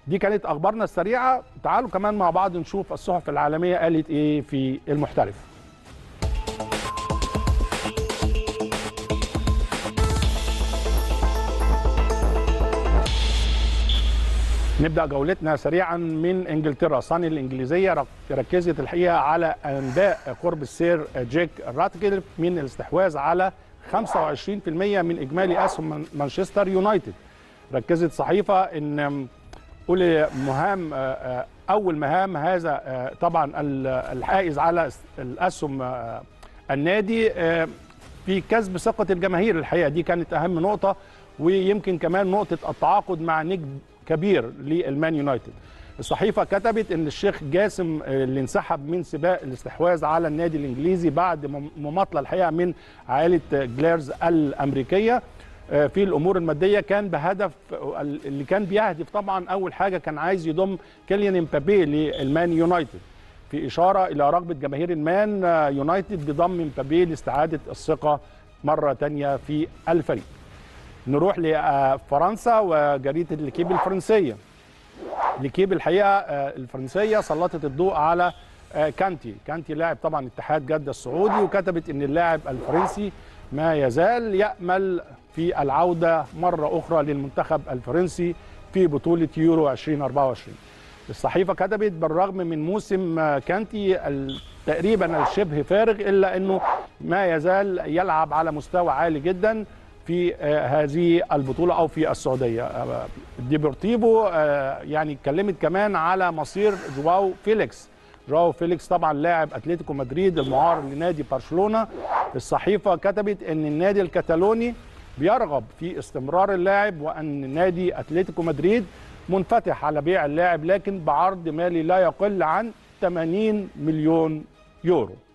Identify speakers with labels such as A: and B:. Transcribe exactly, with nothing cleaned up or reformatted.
A: دي كانت اخبارنا السريعه. تعالوا كمان مع بعض نشوف الصحف العالميه قالت ايه في المحترف. نبدأ جولتنا سريعا من انجلترا. صن الانجليزيه ركزت الحقيقه على انباء قرب السير جيك راتكليف من الاستحواذ على خمسة وعشرين بالمئة من اجمالي اسهم مانشستر يونايتد. ركزت صحيفه ان اولى مهام اول مهام هذا طبعا الحائز على الاسهم النادي في كسب ثقه الجماهير. الحقيقه دي كانت اهم نقطه، ويمكن كمان نقطه التعاقد مع نجم كبير للمان يونايتد. الصحيفه كتبت ان الشيخ جاسم اللي انسحب من سباق الاستحواذ على النادي الانجليزي بعد مماطله الحقيقه من عائله جليرز الامريكيه في الامور الماديه، كان بهدف اللي كان بيهدف طبعا اول حاجه كان عايز يضم كيليان امبابي للمان يونايتد، في اشاره الى رغبه جماهير المان يونايتد بضم امبابي لاستعاده الثقه مره ثانيه في الفريق. نروح لفرنسا وجريده ليكيب الفرنسيه. ليكيب الحقيقه الفرنسيه سلطت الضوء على كانتي. كانتي لاعب طبعا اتحاد جده السعودي، وكتبت ان اللاعب الفرنسي ما يزال يامل في العوده مره اخرى للمنتخب الفرنسي في بطوله يورو ألفين وأربعة وعشرين. الصحيفه كتبت بالرغم من موسم كانتي تقريبا الشبه فارغ الا انه ما يزال يلعب على مستوى عالي جدا في هذه البطولة أو في السعودية. ديبورتيفو يعني اتكلمت كمان على مصير جواو فيليكس. جواو فيليكس طبعا لاعب أتلتيكو مدريد المعار لنادي برشلونة. الصحيفة كتبت أن النادي الكتالوني بيرغب في استمرار اللاعب، وأن نادي أتلتيكو مدريد منفتح على بيع اللاعب لكن بعرض مالي لا يقل عن ثمانين مليون يورو.